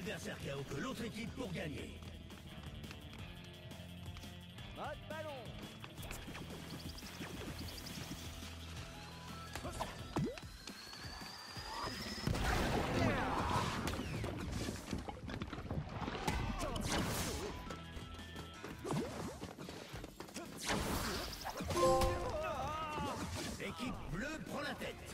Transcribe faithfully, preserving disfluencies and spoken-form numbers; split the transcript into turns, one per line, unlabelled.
adversaire K O que l'autre équipe pour gagner.
Mode ballon.
L'équipe bleue prend la tête.